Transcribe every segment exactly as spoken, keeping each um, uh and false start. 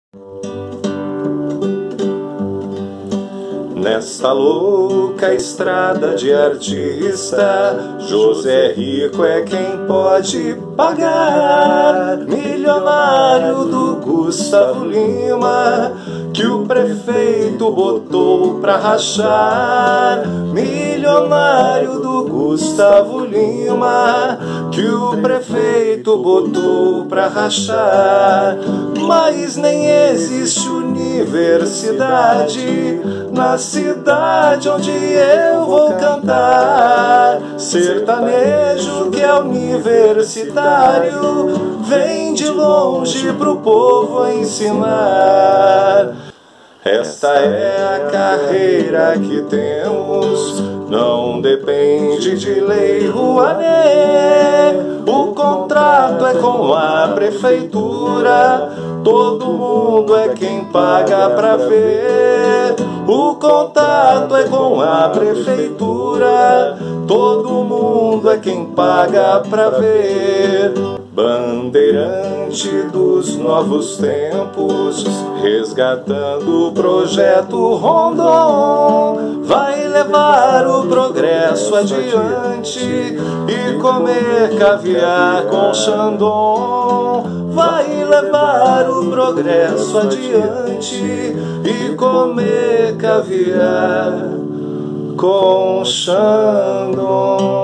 Nessa louca estrada de artista, José Rico é quem pode pagar. Milionário do Gustavo Lima, que o prefeito botou pra rachar. Milionário do Gustavo Lima, que o prefeito botou pra rachar. Mas nem existe universidade na cidade onde eu vou cantar. Sertanejo que é universitário vem de longe pro povo ensinar. Esta é a carreira que temos, não depende de lei Rouanet. O contrato é com a prefeitura, todo mundo é quem paga pra ver. O contato é com a prefeitura, todo mundo é quem paga pra ver. Bandeirante dos novos tempos, resgatando o projeto Rondon, vai levar o progresso adiante e comer caviar com Xandão. Vai levar o progresso adiante e comer caviar com Xandão.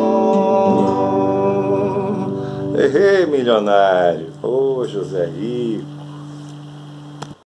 Errei, milionário. Ô, José Rico.